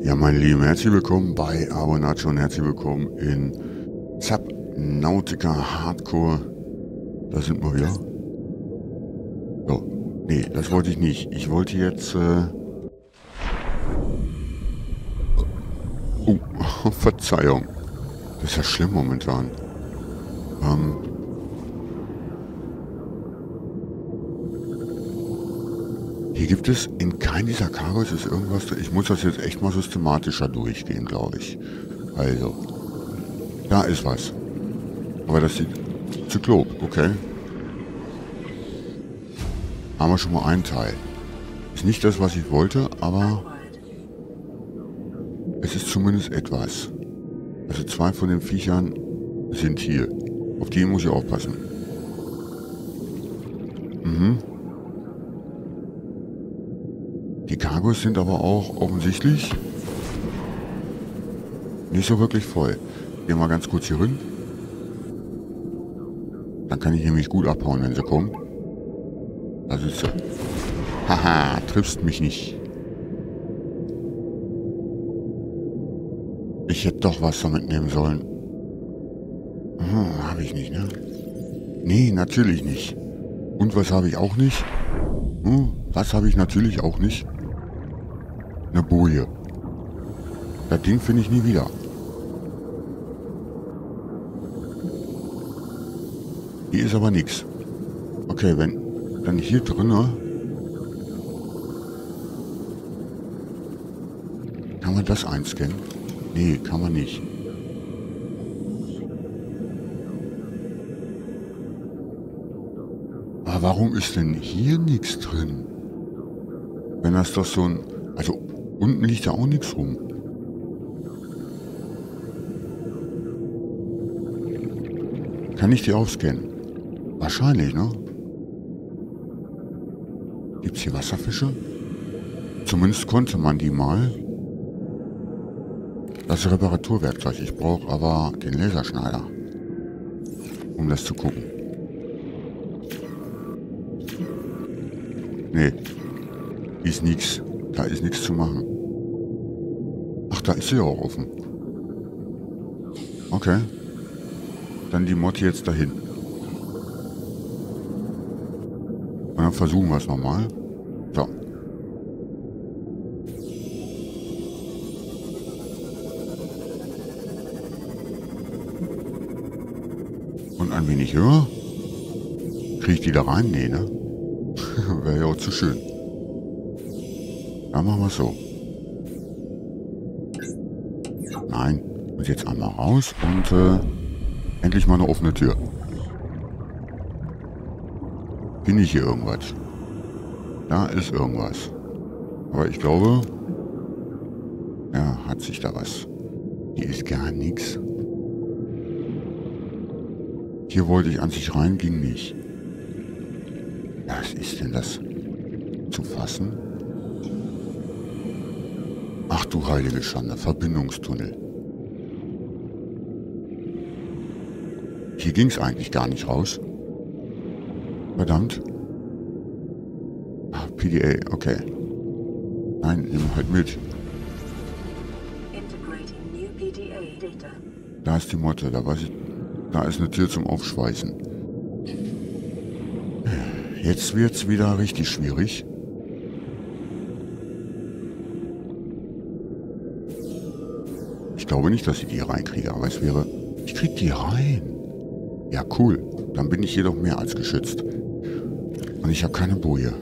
Ja, meine Lieben, herzlich willkommen bei Abonatio und herzlich willkommen in Subnautica Hardcore. Da sind wir wieder. So, nee, das wollte ich nicht. Ich wollte jetzt, Verzeihung. Das ist ja schlimm momentan. Hier gibt es in keinem dieser Cargos ist irgendwas. Ich muss das jetzt echt mal systematischer durchgehen, glaube ich. Also, da ist was. Aber das sieht Zyklop, okay. Haben wir schon mal einen Teil. Ist nicht das, was ich wollte, aber es ist zumindest etwas. Also zwei von den Viechern sind hier. Auf die muss ich aufpassen. Die Cargos sind aber auch offensichtlich nicht so wirklich voll. Gehen wir mal ganz kurz hier hin. Dann kann ich nämlich gut abhauen, wenn sie kommen. Da sitzt sie. Haha, triffst mich nicht. Ich hätte doch Wasser mitnehmen sollen. Habe ich nicht, ne? Nee, natürlich nicht. Und was habe ich auch nicht? Was habe ich natürlich auch nicht? Eine Boje. Das Ding finde ich nie wieder. Hier ist aber nichts. Okay, wenn dann hier drinne kann man das einscannen? Nee, kann man nicht. Aber warum ist denn hier nichts drin? Wenn das doch so ein... Also unten liegt ja auch nichts rum. Kann ich die aufscannen? Wahrscheinlich, ne? Gibt es hier Wasserfische? Zumindest konnte man die mal. Das ist Reparaturwerkzeug. Ich brauche aber den Laserschneider, um das zu gucken. Nee, ist nichts. Da ist nichts zu machen. Ach, da ist sie auch offen. Okay. Dann die Motte jetzt dahin. Und dann versuchen wir es nochmal. So. Und ein wenig höher. Kriege ich die da rein? Nee, ne? Wäre ja auch zu schön. Dann machen wir es so. Nein. Und jetzt einmal raus und endlich mal eine offene Tür. Finde ich hier irgendwas? Da ist irgendwas. Aber ich glaube, ja, hat sich da was. Hier ist gar nichts. Hier wollte ich an sich rein, ging nicht. Was ist denn das zu fassen? Ach du heilige Schande, Verbindungstunnel. Hier ging es eigentlich gar nicht raus. Verdammt. Ah, PDA, okay. Nein, nimm halt mit. Da ist die Motte, da weiß ich. Da ist eine Tür zum Aufschweißen. Jetzt wird's wieder richtig schwierig. Ich glaube nicht, dass ich die reinkriege, aber es wäre... Ich krieg die rein. Ja, cool. Dann bin ich jedoch mehr als geschützt. Und ich habe keine Boje.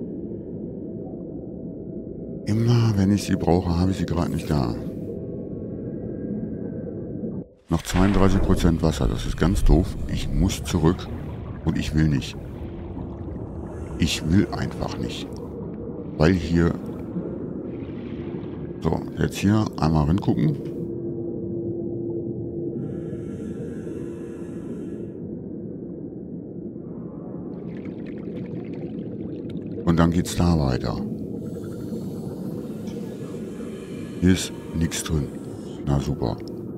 Immer, wenn ich sie brauche, habe ich sie gerade nicht da. Noch 32% Wasser. Das ist ganz doof. Ich muss zurück. Und ich will nicht. Ich will einfach nicht. Weil hier... So, jetzt hier einmal reingucken. Und dann geht's da weiter. Hier ist nichts drin. Na super.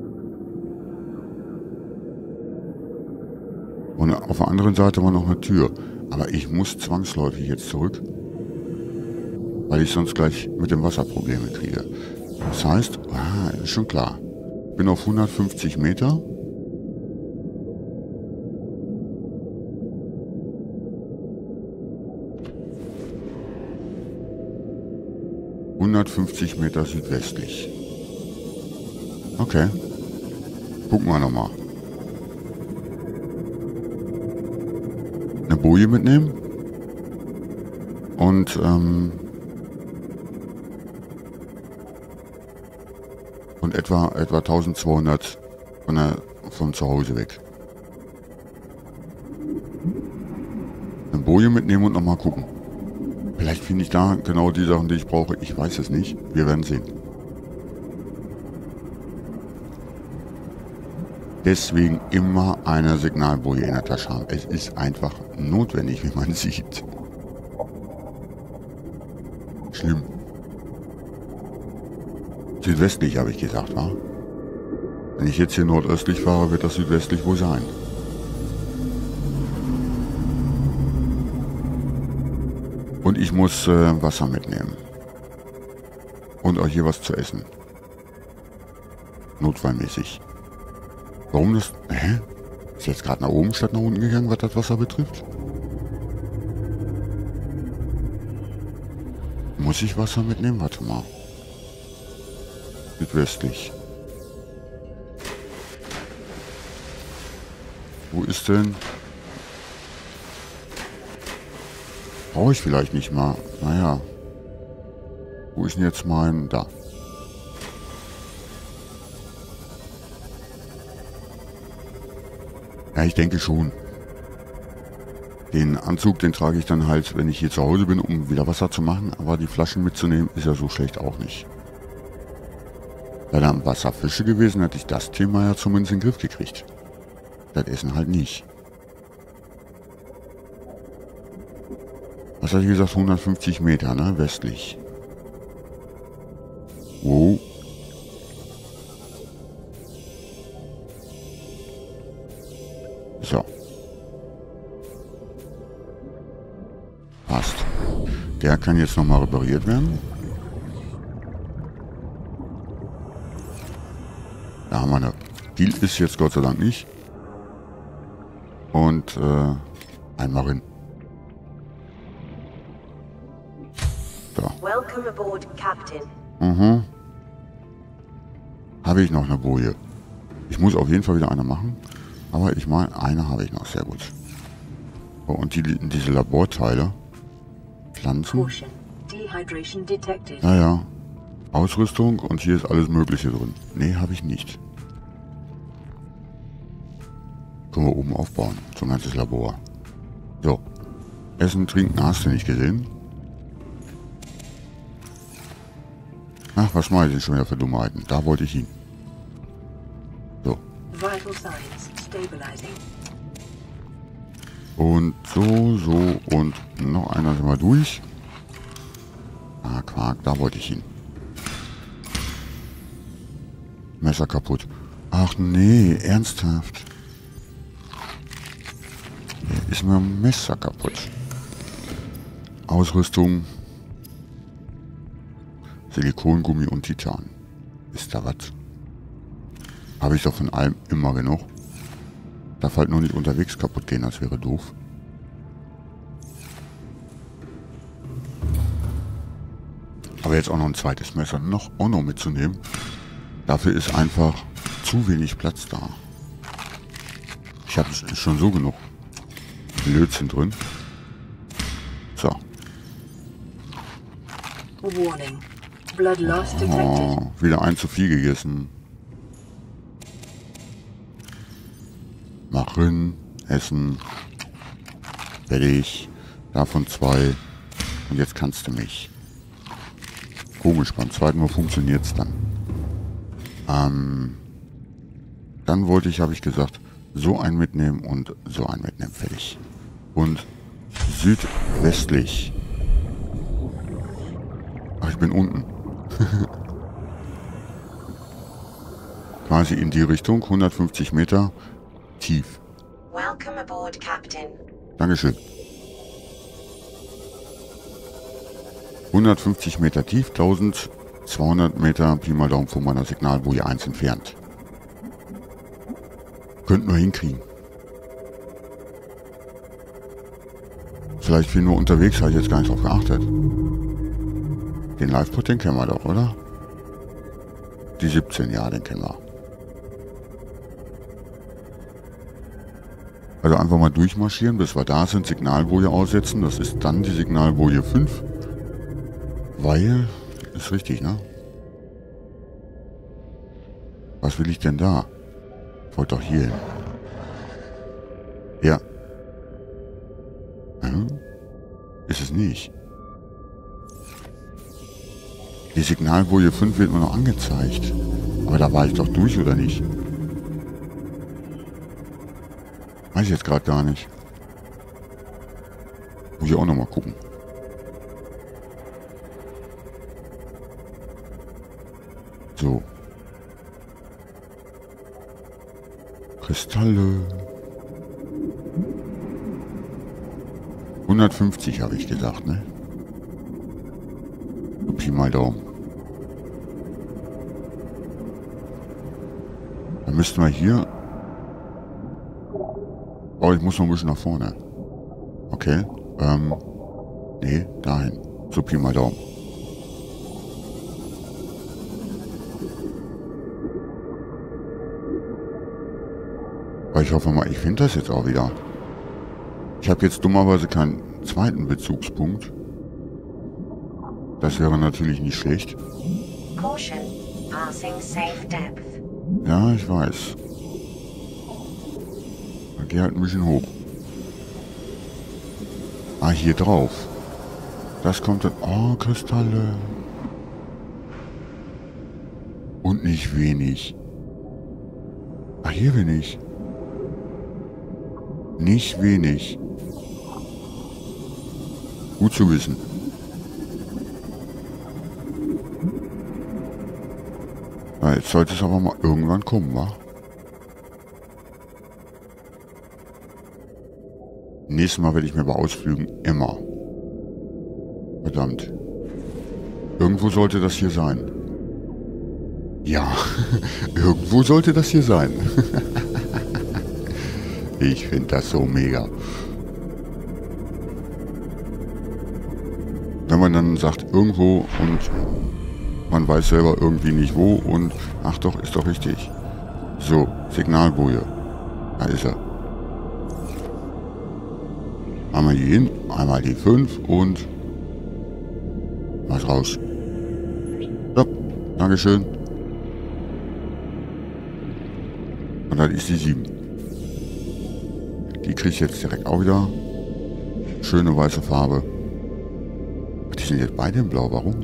Und auf der anderen Seite war noch eine Tür. Aber ich muss zwangsläufig jetzt zurück. Weil ich sonst gleich mit dem Wasser Probleme kriege. Das heißt, ist schon klar. Bin auf 150 Meter. Meter südwestlich. Okay. Gucken wir nochmal. Eine Boje mitnehmen. Und etwa 1200 von zu Hause weg. Eine Boje mitnehmen und nochmal gucken. Vielleicht finde ich da genau die Sachen, die ich brauche. Ich weiß es nicht. Wir werden sehen. Deswegen immer eine Signalboje in der Tasche haben. Es ist einfach notwendig, wie man sieht. Schlimm. Südwestlich habe ich gesagt, wa? Wenn ich jetzt hier nordöstlich fahre, wird das südwestlich wohl sein. Und ich muss Wasser mitnehmen. Und auch hier was zu essen. Notfallmäßig. Warum das... Hä? Ist jetzt gerade nach oben statt nach unten gegangen, was das Wasser betrifft? Muss ich Wasser mitnehmen? Warte mal. Südwestlich. Wo ist denn... Brauche ich vielleicht nicht mal. Naja. Wo ist denn jetzt mein... Da. Ja, ich denke schon. Den Anzug, den trage ich dann halt, wenn ich hier zu Hause bin, um wieder Wasser zu machen. Aber die Flaschen mitzunehmen, ist ja so schlecht auch nicht. Wäre da am Wasser Fische gewesen, hätte ich das Thema ja zumindest in den Griff gekriegt. Das Essen halt nicht. Was hatte ich gesagt? 150 Meter, ne? Westlich. Wow. So. Passt. Der kann jetzt nochmal repariert werden. Da haben wir eine. Die ist jetzt Gott sei Dank nicht. Und einmal rein. So. Welcome aboard, Captain. Mhm. Habe ich noch eine Boje. Ich muss auf jeden Fall wieder eine machen. Aber ich meine, eine habe ich noch. Sehr gut. Oh, und diese Laborteile. Pflanzen. Naja. Ausrüstung und hier ist alles Mögliche drin. Nee, habe ich nicht. Können wir oben aufbauen. So ein ganzes Labor. So. Essen, trinken hast du nicht gesehen. Ach, was mache ich denn schon wieder für Dummheiten? Da wollte ich hin. So. Und so und noch einer sind wir durch. Ah, Quark, da wollte ich hin. Messer kaputt. Ach nee, ernsthaft. Ist mir ein Messer kaputt. Ausrüstung. Silikongummi und Titan. Ist da was? Habe ich doch von allem immer genug. Darf halt nur nicht unterwegs kaputt gehen, das wäre doof. Aber jetzt auch noch ein zweites Messer auch noch mitzunehmen. Dafür ist einfach zu wenig Platz da. Ich habe schon so genug Blödsinn drin. So. Warning. Blood loss detected. Oh, wieder ein zu viel gegessen. Machen, essen. Fertig. Davon 2. Und jetzt kannst du mich. Komisch, beim zweiten Mal funktioniert es dann. Dann wollte ich, habe ich gesagt, so einen mitnehmen und so einen mitnehmen. Fertig. Und südwestlich. Ach, ich bin unten. Quasi in die Richtung, 150 Meter tief. Welcome aboard, Captain. Dankeschön. 150 Meter tief, 1200 200 Meter Pi mal Daumen von meiner Signalboje 1 entfernt. Könnten wir hinkriegen. Vielleicht bin nur unterwegs, habe ich jetzt gar nicht drauf geachtet. Den Live-Pod, den kennen wir doch, oder? Die 17, ja, den kennen wir. Also einfach mal durchmarschieren, bis wir da sind, Signalboje aussetzen. Das ist dann die Signalboje 5. Weil, ist richtig, ne? Was will ich denn da? Ich wollte doch hier hin. Ja. Hm? Ist es nicht. Die Signalboje 5 wird mir noch angezeigt. Aber da war ich doch durch, oder nicht? Weiß ich jetzt gerade gar nicht. Muss ich auch noch mal gucken. So. Kristalle. 150 habe ich gesagt, ne? So Pi mal Daumen. Dann müssten wir hier... Oh, ich muss noch ein bisschen nach vorne. Okay. Nee, dahin. So Pi mal Daumen. Aber ich hoffe mal, ich finde das jetzt auch wieder. Ich habe jetzt dummerweise keinen zweiten Bezugspunkt. Das wäre natürlich nicht schlecht. Caution. Passing safe depth. Ja, ich weiß. Dann geh halt ein bisschen hoch. Ah, hier drauf. Das kommt dann... Oh, Kristalle. Und nicht wenig. Ah, hier bin ich. Nicht wenig. Gut zu wissen. Ja, jetzt sollte es aber mal irgendwann kommen, wa? Nächstes Mal werde ich mir bei Ausflügen immer. Verdammt. Irgendwo sollte das hier sein. Ja, irgendwo sollte das hier sein. Ich finde das so mega. Wenn man dann sagt, irgendwo und man weiß selber irgendwie nicht wo und ach doch, ist doch richtig. So, Signalboje. Da ist er. Einmal hier hin, einmal die 5 und was raus. So, Dankeschön. Und dann ist die 7. Die kriege ich jetzt direkt auch wieder. Schöne weiße Farbe. Die sind jetzt beide in Blau, warum?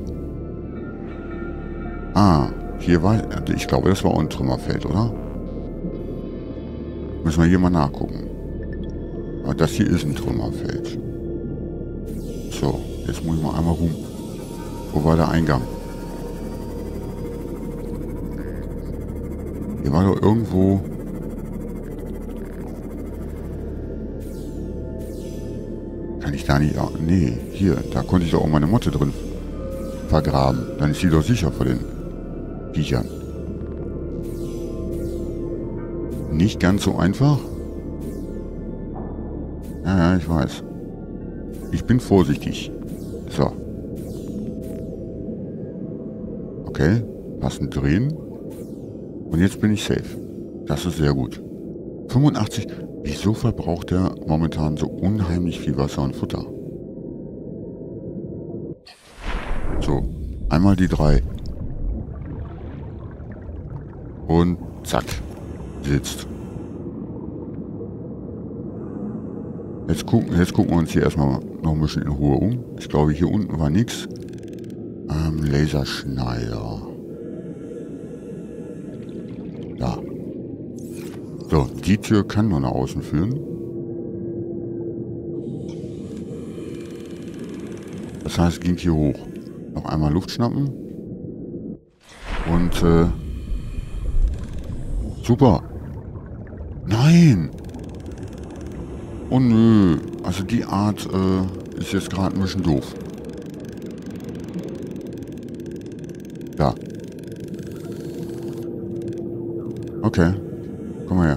Ah, hier war... Ich glaube, das war auch ein Trümmerfeld, oder? Müssen wir hier mal nachgucken. Aber das hier ist ein Trümmerfeld. So, jetzt muss ich mal einmal rum. Wo war der Eingang? Hier war doch irgendwo... Kann ich da nicht... Nee, hier, da konnte ich doch auch meine Motte drin vergraben. Dann ist sie doch sicher vor den Viechern. Nicht ganz so einfach. Ja, ich weiß. Ich bin vorsichtig. So. Okay, passend drehen. Und jetzt bin ich safe. Das ist sehr gut. 85. Wieso verbraucht er momentan so unheimlich viel Wasser und Futter? So, einmal die 3. Und zack. Sitzt. Jetzt gucken wir uns hier erstmal noch ein bisschen in Ruhe um. Ich glaube, hier unten war nichts. Laserschneider. Da. So, die Tür kann nur nach außen führen. Das heißt, es ging hier hoch. Noch einmal Luft schnappen. Und, super. Nein! Oh nö. Also die Art, ist jetzt gerade ein bisschen doof. Da. Okay. Komm mal her.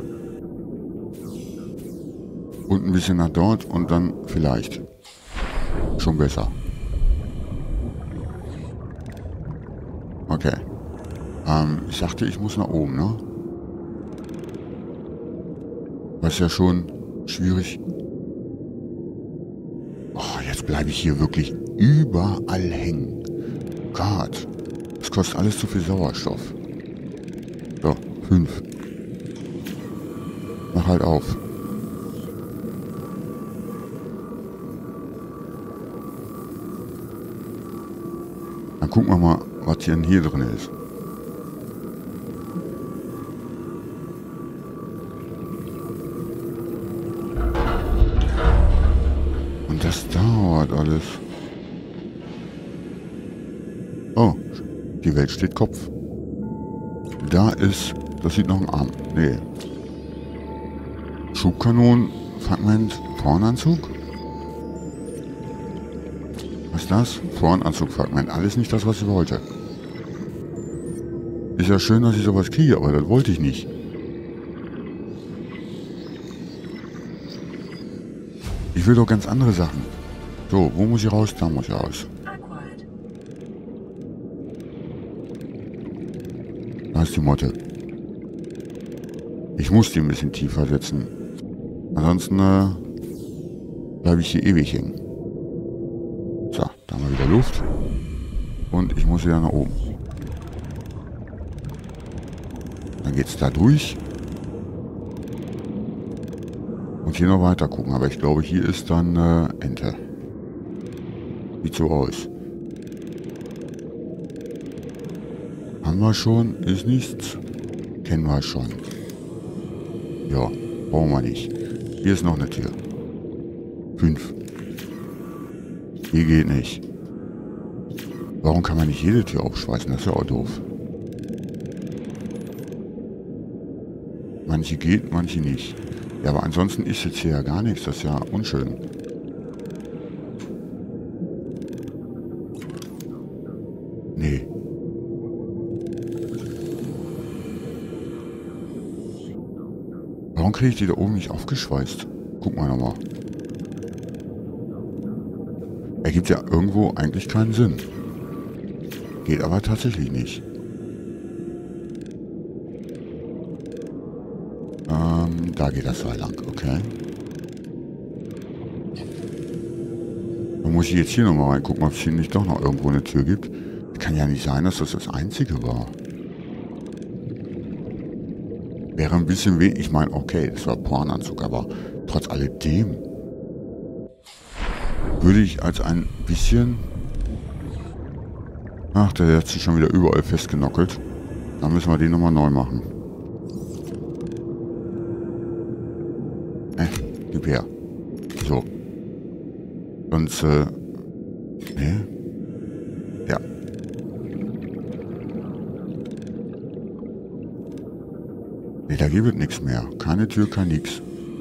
Und ein bisschen nach dort und dann vielleicht. Schon besser. Okay. Ich sagte, ich muss nach oben, ne? Was ja schon schwierig. Oh, jetzt bleibe ich hier wirklich überall hängen. Gott. Das kostet alles zu viel Sauerstoff. So, 5. Mach halt auf. Dann gucken wir mal, was hier drin ist. Und das dauert alles. Oh, die Welt steht Kopf. Da ist, das sieht noch ein Arm. Nee. Schubkanonen, Fragment, Vornanzug? Was ist das? Vornanzug-Fragment. Alles nicht das, was ich wollte. Ist ja schön, dass ich sowas kriege, aber das wollte ich nicht. Ich will doch ganz andere Sachen. So, wo muss ich raus? Da muss ich raus. Da ist die Motte. Ich muss die ein bisschen tiefer setzen. Ansonsten bleibe ich hier ewig hängen. So, da haben wir wieder Luft. Und ich muss wieder nach oben. Dann geht's da durch. Und hier noch weiter gucken. Aber ich glaube, hier ist dann Ente. Sieht so aus. Haben wir schon. Ist nichts. Kennen wir schon. Ja, brauchen wir nicht. Hier ist noch eine Tür. 5. Hier geht nicht. Warum kann man nicht jede Tür aufschweißen? Das ist ja auch doof. Manche geht, manche nicht. Ja, aber ansonsten ist jetzt hier ja gar nichts. Das ist ja unschön. Nee. Warum kriege ich die da oben nicht aufgeschweißt? Guck mal nochmal. Ergibt ja irgendwo eigentlich keinen Sinn. Geht aber tatsächlich nicht. Da geht das Seil lang, okay. Dann muss ich jetzt hier nochmal reingucken, ob es hier nicht doch noch irgendwo eine Tür gibt. Kann ja nicht sein, dass das das Einzige war. Wäre ein bisschen wenig. Ich meine, okay, das war Pornanzug, aber trotz alledem würde ich als ein bisschen... Ach, der hat sich schon wieder überall festgenockelt. Dann müssen wir den nochmal neu machen. Gib her. So. Sonst, ne? Ja. Ne, da gibt es nichts mehr. Keine Tür, kein nix.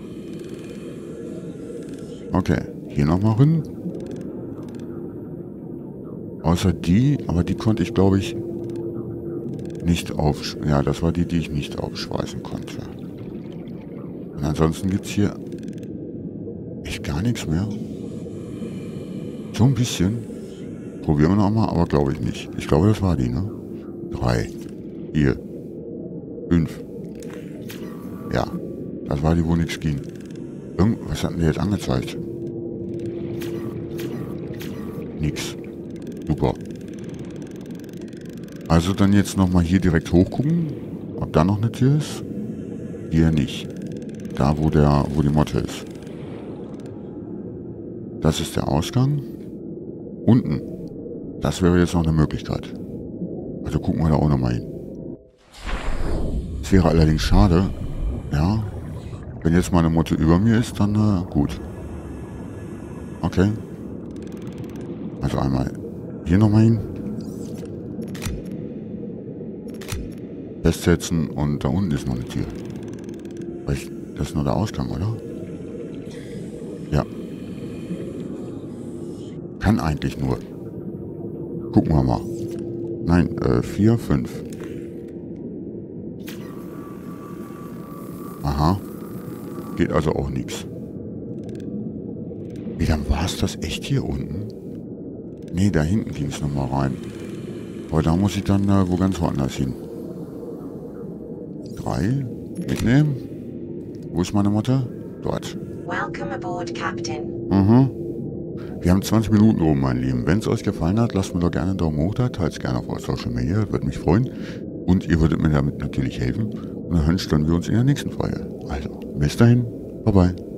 Okay, hier nochmal hin. Außer die, aber die konnte ich, glaube ich, nicht aufschweißen. Ja, das war die, die ich nicht aufschweißen konnte. Und ansonsten gibt es hier echt gar nichts mehr. So ein bisschen. Probieren wir nochmal, aber glaube ich nicht. Ich glaube, das war die, ne? 3, 4, 5. Ja, das war die, wo nichts ging. Was hatten wir jetzt angezeigt? Nix. Super. Also dann jetzt nochmal hier direkt hochgucken, ob da noch eine Tür ist. Hier nicht. Da, wo die Motte ist. Das ist der Ausgang. Unten. Das wäre jetzt noch eine Möglichkeit. Also gucken wir da auch nochmal hin. Es wäre allerdings schade, ja, wenn jetzt mal eine Motte über mir ist, dann gut. Okay. Also einmal hier nochmal hin. Festsetzen und da unten ist noch eine Tür. Das ist nur der Ausgang, oder? Ja. Kann eigentlich nur. Gucken wir mal. Nein, 4, 5. Aha. Geht also auch nichts. Wie, dann war es das echt hier unten? Nee, da hinten ging es nochmal rein. Aber da muss ich dann wo ganz woanders hin. 3. Mitnehmen. Wo ist meine Mutter? Dort. Welcome aboard, Captain. Mhm. Wir haben 20 Minuten rum, mein Lieben. Wenn es euch gefallen hat, lasst mir doch gerne einen Daumen hoch da. Teilt es gerne auf Social Media. Das würde mich freuen. Und ihr würdet mir damit natürlich helfen. Und dann hören wir uns in der nächsten Folge. Also, bis dahin. Bye bye.